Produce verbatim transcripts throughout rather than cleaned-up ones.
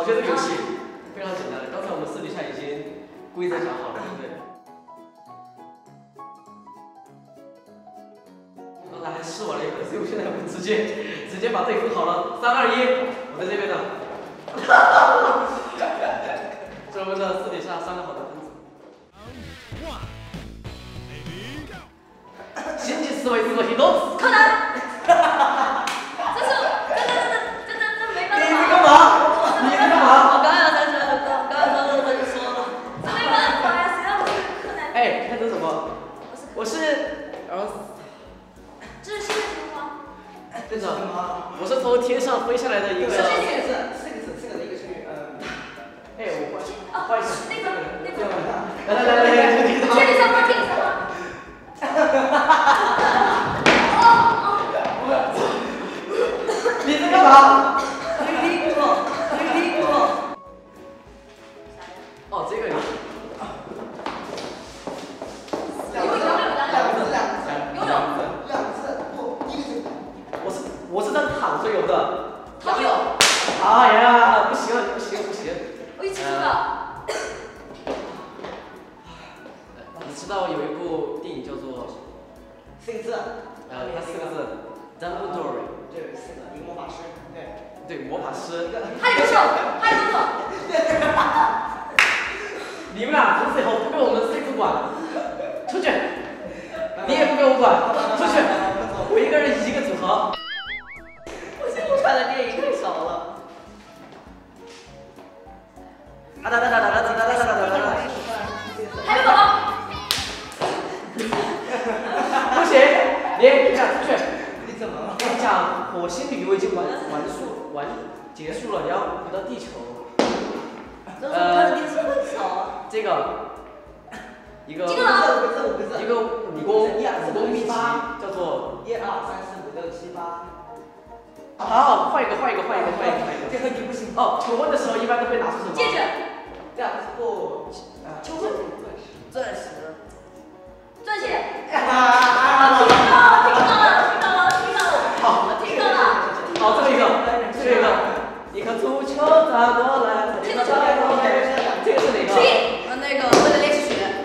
好像这个游戏非常简单。刚才我们私底下已经规则讲好了，对不对？刚才还试玩了一会，所以我现在我们直接直接把队分好了，三二一，我在这边的。这是我们的私底下商量好的分组。新奇思维，自我行动。 柯南。这是这这这这这这没办法。 你在干嘛？你在干嘛？ 我刚刚才说，刚刚刚刚才就说了，这没办法呀，谁让我是柯南？ 哎，看成什么？我是，然后。 这是新的什么吗？ 队长，我是从天上飞下来的一个。 四个字，四个字，四个字一个成语，嗯。 哎，我换换一下。 那个那个。 来来来来来，这个。 天上吗？天上吗？ 你在干嘛？ 没听过，没听过。 哦，这个有。 两个字，两个字，两个字， 游泳。 两个字，不，一个字。 我是我是在躺着游的。 游泳。 哎呀，不行不行不行。 我一起知道。 你知道有一部电影叫做？ 四个字。 呃，它四个字。Dumbledore。 对，四个，一个魔法师。对。 对，魔法师。 还有手，还有手。 你们俩从此以后不被我们 C 组管了，出去。你也不给我管，出去。我一个人一个组合。 我现在看的电影太少了。 啊哒哒哒哒哒哒哒哒哒哒哒。 还有宝宝。 不行，你你俩出去。 你怎么了？ 跟你讲，火星旅游已经完完束完结束了，你要回到地球。 呃，电视很少啊。 这个一个这个啊一个武功武功秘籍叫做一二三四五六七八。 好，换一个换一个换一个换一个换一个。 这和你不行。 哦，求婚的时候一般都会拿出什么？ 戒指。 这样不， 求婚。 钻石。 钻戒。 啊！ 听到了，听到了，听到了，听到了。 好， 听到了。 好，这个一个，这个一个，一颗足球砸过来， 这个砸过来，这个是哪个？ 呃，那个为了练习学。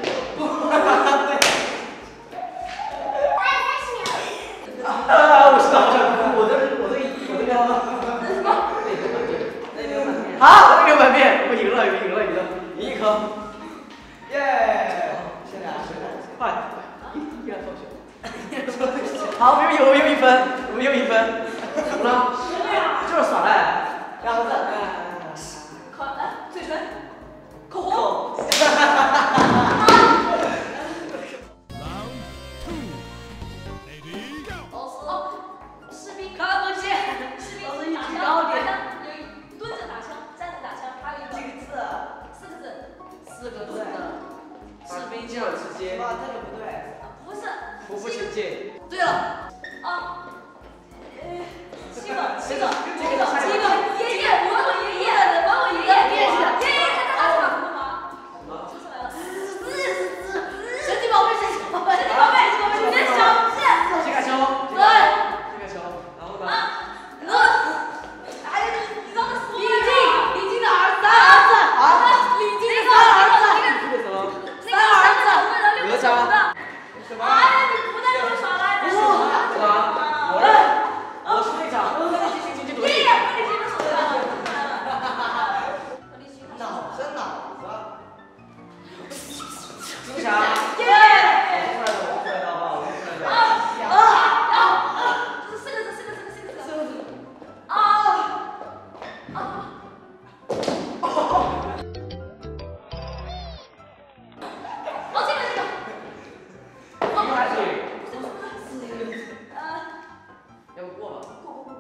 啊，我知道，我知道，我这我这我这个。 那什么？ 那个满面。 好，那个满面，我赢了，赢了，赢了，赢一颗。 耶！现在现在快，依然同学。好，我们又我们又一分，我们又一分。怎么了？就是耍赖。 两个字。 口呃嘴唇，口红。哦，士兵。看不见。士兵打枪，打枪有一蹲着打枪，站着打枪，还有一个。 几个字？ 四个字。 四个字的。士兵进而直接。 哇，这个不对。 不是。 匍匐前进。 对了。啊。呃，七个，七个，七个，七个，爷爷，我我爷爷，我我爷爷，爷爷，爷爷，他他打什么吗？说出来了。神奇宝贝，神奇宝贝，神奇宝贝，你的小智。 皮卡丘。 对。 皮卡丘，然后呢？ 啊，呃，还有你，你知道那是李靖，李靖的儿子，儿子，啊，李靖的三儿子， 那个什么？ 那个儿子，为了六个手的。 什么？ 哎呀，你不在这耍赖，这是什么？ 是吧？我我是队长，我跟你进行进爷爷，快点接着手段。 脑子脑子。 金不侠。 耶！ 我出来的，我出来的，好不好？我出来的。 啊啊啊啊！这是四个字，四个字，四个字，四个字。啊啊！哦，这个这个。 一开始。 呃。 要不过吧？ 过过过。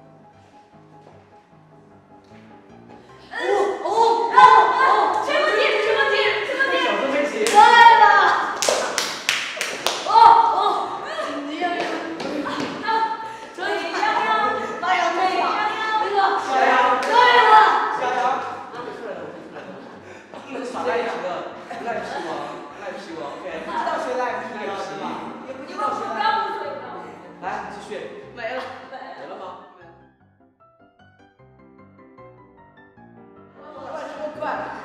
哦哦哦哦！什么题？什么题？什么题？ 小猪佩奇。 对了。哦哦。你要要。啊！这里洋洋， 大洋对吧？ 那个。 小羊。 对了。 小羊。 我出来了，我出来了。这是耍赖皮的，赖皮王，赖皮王 ，OK。 不知道谁赖皮了是吧？也不知道谁不赖。 要误会，不要误会。 来，继续。 没了，没没了吗？ 快。